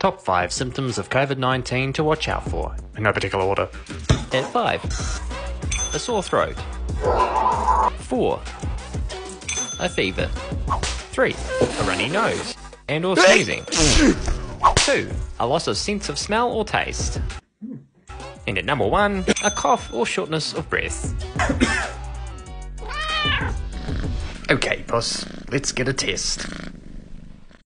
Top 5 symptoms of COVID-19 to watch out for, in no particular order. At 5. A sore throat. 4. A fever. 3. A runny nose and or sneezing. 2. A loss of sense of smell or taste. And at number 1, a cough or shortness of breath. Okay, boss, let's get a test.